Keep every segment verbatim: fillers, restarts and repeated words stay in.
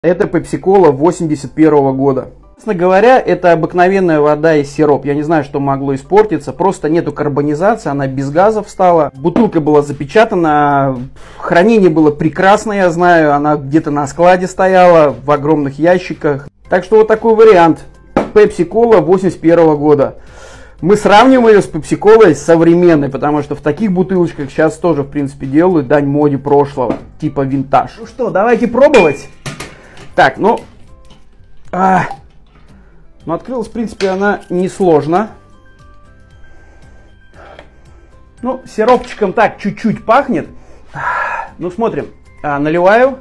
Это пепси-кола восемьдесят первого года. Честно говоря, это обыкновенная вода и сироп. Я не знаю, что могло испортиться. Просто нету карбонизации, она без газов стала. Бутылка была запечатана. Хранение было прекрасное, я знаю. Она где-то на складе стояла, в огромных ящиках. Так что вот такой вариант. Пепси-кола восемьдесят первого года. Мы сравним ее с пепси-колой современной, потому что в таких бутылочках сейчас тоже, в принципе, делают дань моде прошлого. Типа винтаж. Ну что, давайте пробовать. Так, ну... А... Ну, открылась, в принципе, она несложно. Ну, сиропчиком так чуть-чуть пахнет. Ну, смотрим. А, наливаю.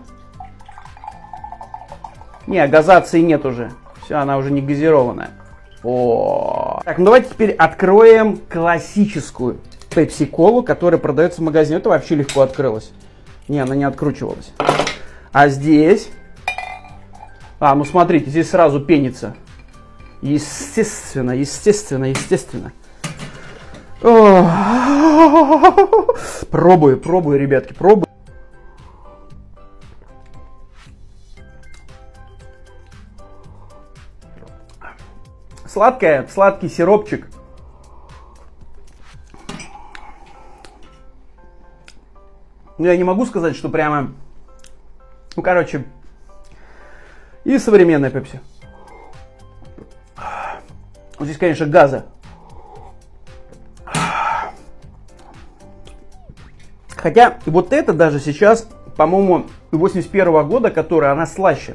Не, газации нет уже. Все, она уже не газированная. О. Так, ну давайте теперь откроем классическую пепси-колу, которая продается в магазине. Это вообще легко открылась. Не, она не откручивалась. А здесь... А, ну смотрите, здесь сразу пенится. Естественно, естественно, естественно. Пробую, пробую, ребятки, пробую. Сладкая, сладкий сиропчик. Ну, я не могу сказать, что прямо... Ну, короче... И современная пепси. Вот здесь, конечно, газа. Хотя вот это даже сейчас, по-моему, восемьдесят первого года, которая, она слаще.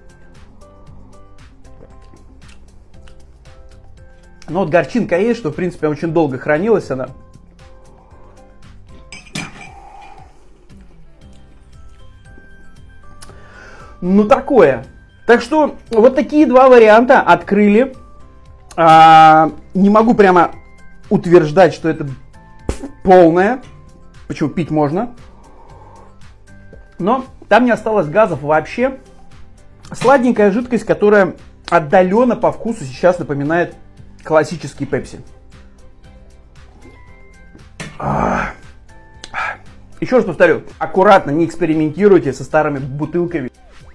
Но вот горчинка есть, что, в принципе, очень долго хранилась она. Ну, такое. Так что, вот такие два варианта открыли. А, не могу прямо утверждать, что это полное. Почему пить можно. Но там не осталось газов вообще. Сладенькая жидкость, которая отдаленно по вкусу сейчас напоминает классический пепси. Еще раз повторю, аккуратно, не экспериментируйте со старыми бутылками.